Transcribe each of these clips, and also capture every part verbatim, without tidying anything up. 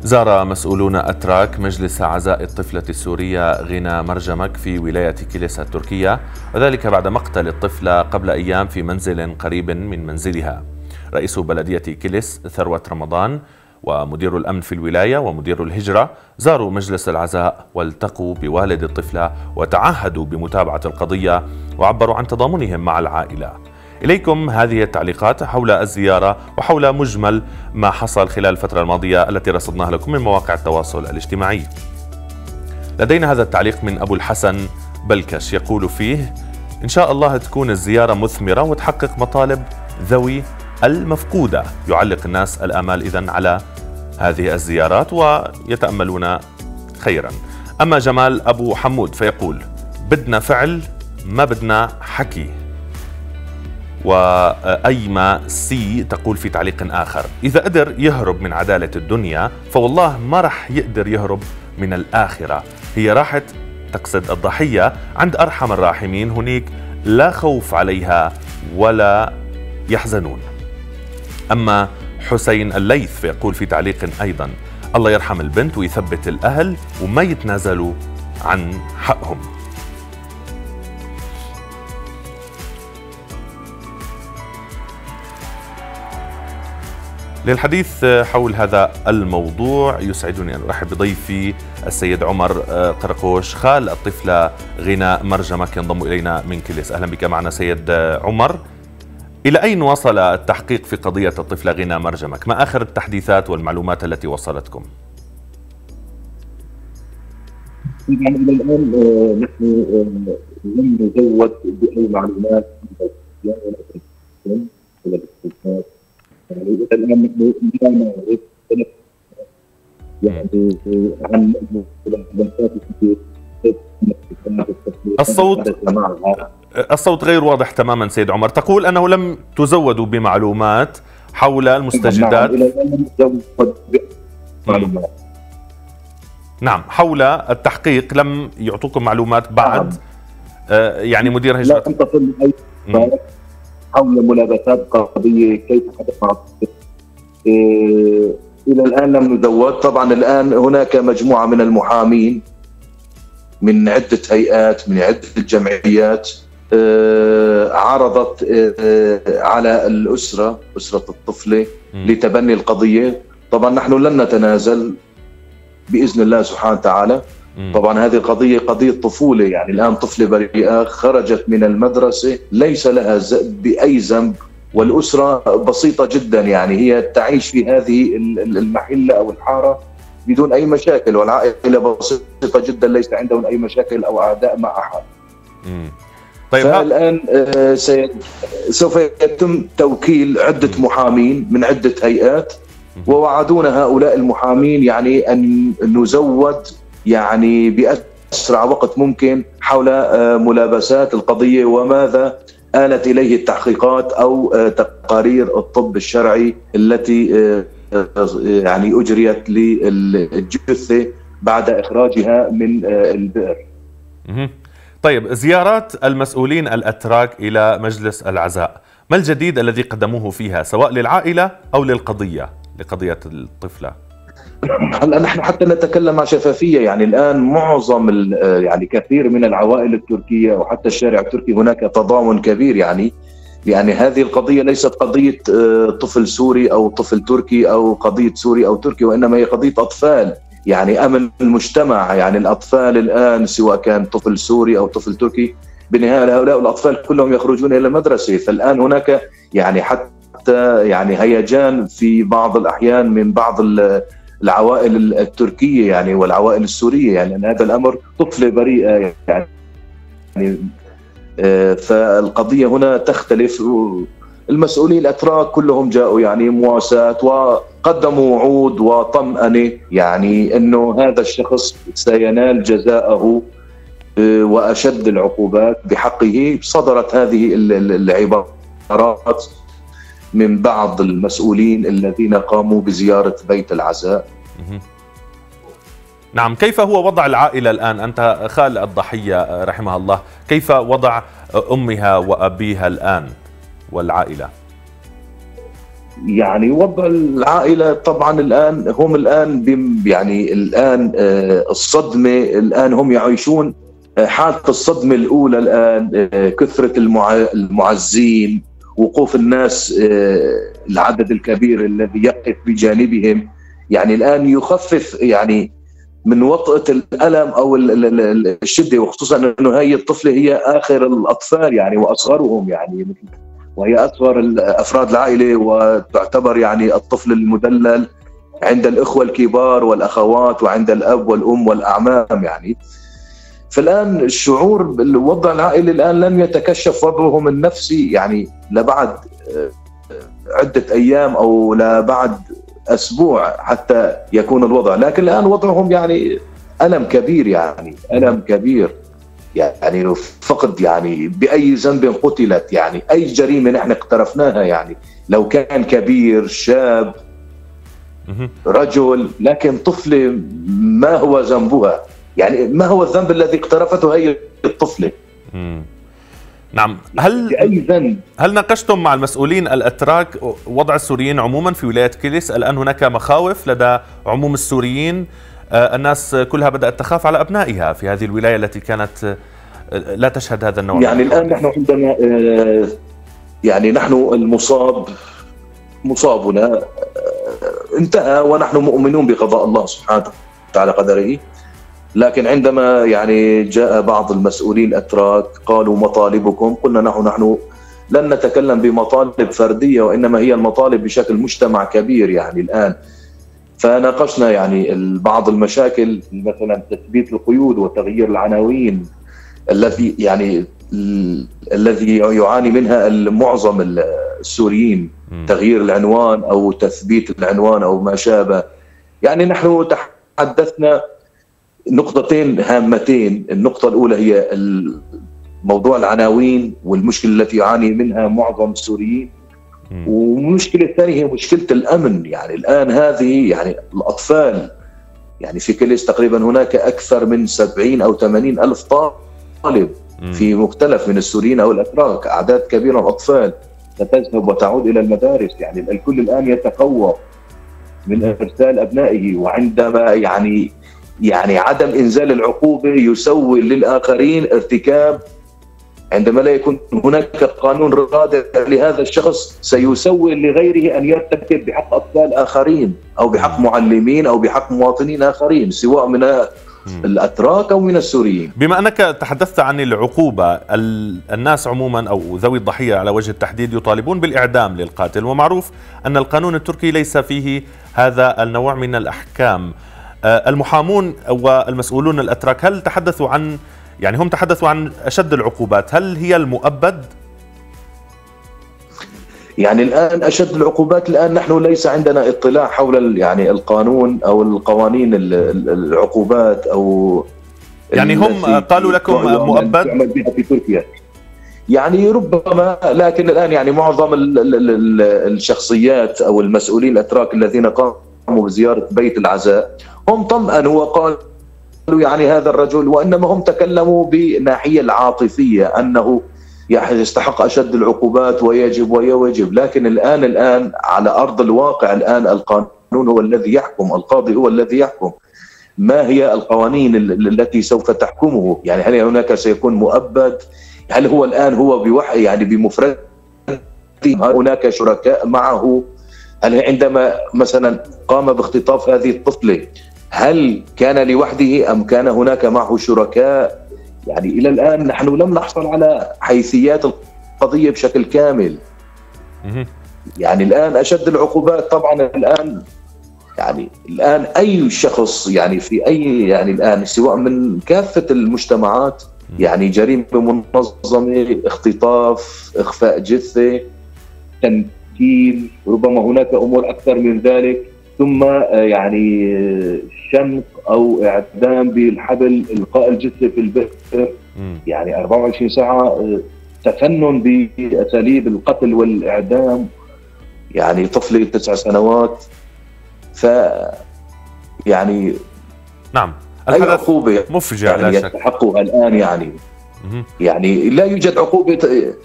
زار مسؤولون أتراك مجلس عزاء الطفلة السورية غينا مرجمك في ولاية كيلس التركية، وذلك بعد مقتل الطفلة قبل أيام في منزل قريب من منزلها. رئيس بلدية كيلس ثروة رمضان ومدير الأمن في الولاية ومدير الهجرة زاروا مجلس العزاء والتقوا بوالد الطفلة وتعهدوا بمتابعة القضية وعبروا عن تضامنهم مع العائلة. إليكم هذه التعليقات حول الزيارة وحول مجمل ما حصل خلال الفترة الماضية التي رصدناها لكم من مواقع التواصل الاجتماعي. لدينا هذا التعليق من أبو الحسن بلكش يقول فيه: إن شاء الله تكون الزيارة مثمرة وتحقق مطالب ذوي المفقودة. يعلق الناس الآمال إذن على هذه الزيارات ويتأملون خيرا. أما جمال أبو حمود فيقول: بدنا فعل ما بدنا حكي. وأيما سي تقول في تعليق آخر: إذا قدر يهرب من عدالة الدنيا فوالله ما رح يقدر يهرب من الآخرة. هي راحت تقصد الضحية عند أرحم الراحمين، هناك لا خوف عليها ولا يحزنون. أما حسين الليث فيقول في تعليق أيضا: الله يرحم البنت ويثبت الأهل وما يتنازلوا عن حقهم. للحديث حول هذا الموضوع يسعدني أن أرحب بضيفي السيد عمر قرقوش خال الطفلة غينا مرجمك ينضم إلينا من كيلس. أهلا بك معنا سيد عمر. إلى أين وصل التحقيق في قضية الطفلة غينا مرجمك؟ ما آخر التحديثات والمعلومات التي وصلتكم؟ يعني إلى الآن نحن لم نزود بأي معلومات يعني الآن نحن لا نعرف يعني عن الصوت الصوت غير واضح تماما سيد عمر. تقول أنه لم تزودوا بمعلومات حول المستجدات. نعم، حول التحقيق لم يعطوكم معلومات بعد. آه يعني مدير هجرة لم تصل أي حول ملابسات قضية كيف حدث مع إيه إلى الآن لم نزود. طبعا الآن هناك مجموعة من المحامين من عدة هيئات من عدة جمعيات آه عرضت آه على الأسرة أسرة الطفلة م. لتبني القضية. طبعا نحن لن نتنازل بإذن الله سبحانه وتعالى. م. طبعا هذه القضية قضية طفولة، يعني الآن طفلة بريئة خرجت من المدرسة ليس لها بأي ذنب، والأسرة بسيطة جدا، يعني هي تعيش في هذه المحلة أو الحارة بدون أي مشاكل، والعائلة بسيطة جدا ليس عندهم أي مشاكل أو أعداء مع أحد. م. طيب فالآن سوف يتم توكيل عدة محامين من عدة هيئات، ووعدونا هؤلاء المحامين يعني أن نزود يعني بأسرع وقت ممكن حول ملابسات القضية وماذا آلت إليه التحقيقات أو تقارير الطب الشرعي التي يعني أجريت للجثة بعد إخراجها من البئر. طيب، زيارات المسؤولين الأتراك إلى مجلس العزاء، ما الجديد الذي قدموه فيها سواء للعائلة أو للقضية لقضية الطفلة؟ هلا نحن حتى نتكلم عن شفافية، يعني الآن معظم يعني كثير من العوائل التركية وحتى الشارع التركي هناك تضامن كبير، يعني يعني هذه القضية ليست قضية طفل سوري أو طفل تركي أو قضية سوري أو تركي، وإنما هي قضية أطفال، يعني أمن المجتمع. يعني الأطفال الآن سواء كان طفل سوري أو طفل تركي بالنهاية هؤلاء الأطفال كلهم يخرجون إلى المدرسة. فالآن هناك يعني حتى يعني هيجان في بعض الأحيان من بعض العوائل التركية يعني والعوائل السورية، يعني أن هذا الأمر طفلة بريئة يعني. فالقضية هنا تختلف. المسؤولين الأتراك كلهم جاءوا يعني مواساة وقدموا وعود وطمأنة، يعني أنه هذا الشخص سينال جزاءه وأشد العقوبات بحقه. صدرت هذه العبارات من بعض المسؤولين الذين قاموا بزيارة بيت العزاء. نعم، كيف هو وضع العائلة الآن؟ أنت خال الضحية رحمها الله، كيف وضع أمها وأبيها الآن والعائلة؟ يعني وضع العائلة طبعا الآن هم الآن يعني الآن الصدمة الآن هم يعيشون حالة الصدمة الأولى الآن، كثرة المعزين، وقوف الناس العدد الكبير الذي يقف بجانبهم، يعني الآن يخفف يعني من وطأة الألم أو الشدة، وخصوصا أنه هي الطفلة هي آخر الأطفال يعني وأصغرهم، يعني وهي أصغر أفراد العائلة، وتعتبر يعني الطفل المدلل عند الإخوة الكبار والأخوات وعند الأب والأم والأعمام يعني. فالآن الشعور بالوضع العائلي الآن لم يتكشف وضعهم النفسي يعني لبعد عدة أيام أو لبعد أسبوع حتى يكون الوضع، لكن الآن وضعهم يعني ألم كبير، يعني ألم كبير، يعني فقد يعني بأي ذنب قتلت، يعني أي جريمة نحن اقترفناها، يعني لو كان كبير شاب رجل، لكن طفلة ما هو ذنبها، يعني ما هو الذنب الذي اقترفته هي الطفلة؟ مم. نعم. هل بأي ذنب؟ هل ناقشتم مع المسؤولين الأتراك وضع السوريين عموما في ولاية كيلس؟ الآن هناك مخاوف لدى عموم السوريين، آه الناس كلها بدأت تخاف على أبنائها في هذه الولاية التي كانت آه لا تشهد هذا النوع. يعني الآن نحن عندما آه يعني نحن المصاب مصابنا آه انتهى ونحن مؤمنون بقضاء الله سبحانه وتعالى قدره، لكن عندما يعني جاء بعض المسؤولين الأتراك قالوا مطالبكم، قلنا نحن نحن لن نتكلم بمطالب فردية، وإنما هي المطالب بشكل مجتمع كبير يعني الآن. فناقشنا يعني بعض المشاكل، مثلا تثبيت القيود وتغيير العناوين الذي يعني الذي يعاني منها معظم السوريين، تغيير العنوان أو تثبيت العنوان أو ما شابه. يعني نحن تحدثنا نقطتين هامتين، النقطة الأولى هي موضوع العناوين والمشكلة التي يعاني منها معظم السوريين، والمشكلة الثانية هي مشكلة الأمن. يعني الآن هذه يعني الأطفال، يعني في كيلس تقريبا هناك أكثر من سبعين أو ثمانين ألف طالب في مختلف من السوريين أو الأتراك، أعداد كبيرة من الأطفال ستذهب وتعود إلى المدارس، يعني الكل الآن يتخوف من إرسال أبنائه، وعندما يعني يعني عدم إنزال العقوبة يسوي للآخرين ارتكاب، عندما لا يكون هناك قانون رادع لهذا الشخص سيسوي لغيره أن يرتكب بحق أطفال آخرين أو بحق معلمين أو بحق مواطنين آخرين، سواء من الأتراك أو من السوريين. بما أنك تحدثت عن العقوبة، الناس عموما أو ذوي الضحية على وجه التحديد يطالبون بالإعدام للقاتل، ومعروف أن القانون التركي ليس فيه هذا النوع من الأحكام. المحامون والمسؤولون الأتراك هل تحدثوا عن يعني هم تحدثوا عن أشد العقوبات، هل هي المؤبد؟ يعني الآن أشد العقوبات، الآن نحن ليس عندنا اطلاع حول يعني القانون أو القوانين العقوبات أو يعني هم قالوا لكم مؤبد بها في تركيا، يعني ربما، لكن الآن يعني معظم الشخصيات أو المسؤولين الأتراك الذين قاموا بزيارة بيت العزاء هم طمأنوا وقالوا يعني هذا الرجل، وإنما هم تكلموا بناحية العاطفية أنه يستحق أشد العقوبات ويجب ويجب، لكن الآن الآن على أرض الواقع الآن القانون هو الذي يحكم، القاضي هو الذي يحكم ما هي القوانين التي سوف تحكمه. يعني هل هناك سيكون مؤبد؟ هل هو الآن هو بوحي يعني بمفرده؟ هناك شركاء معه؟ هل عندما مثلا قام باختطاف هذه الطفلة هل كان لوحده أم كان هناك معه شركاء؟ يعني إلى الآن نحن لم نحصل على حيثيات القضية بشكل كامل. يعني الآن أشد العقوبات طبعا الآن يعني الآن أي شخص يعني في أي يعني الآن سواء من كافة المجتمعات، يعني جريمة منظمة، اختطاف، إخفاء جثة، تمكين، ربما هناك أمور أكثر من ذلك، ثم يعني شنق أو إعدام بالحبل، إلقاء الجثة في البئر، يعني أربعة وعشرين ساعة، تفنن بأساليب القتل والإعدام، يعني طفلة تسع سنوات. ف يعني نعم أي عقوبة مفجع يعني لا شك يستحقها الآن، يعني يعني لا يوجد عقوبة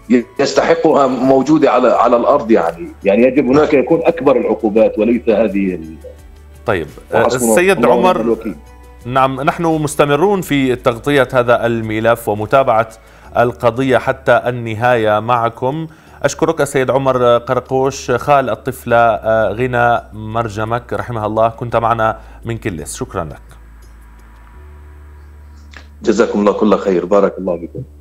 يستحقها موجودة على على الأرض. يعني يعني يجب هناك يكون أكبر العقوبات وليس هذه ال... طيب السيد عمر، نعم نحن مستمرون في تغطية هذا الملف ومتابعة القضية حتى النهاية معكم. أشكرك السيد عمر قرقوش خال الطفلة غنى مرجمك رحمها الله، كنت معنا من كلس. شكرا لك. جزاكم الله كل خير، بارك الله بكم.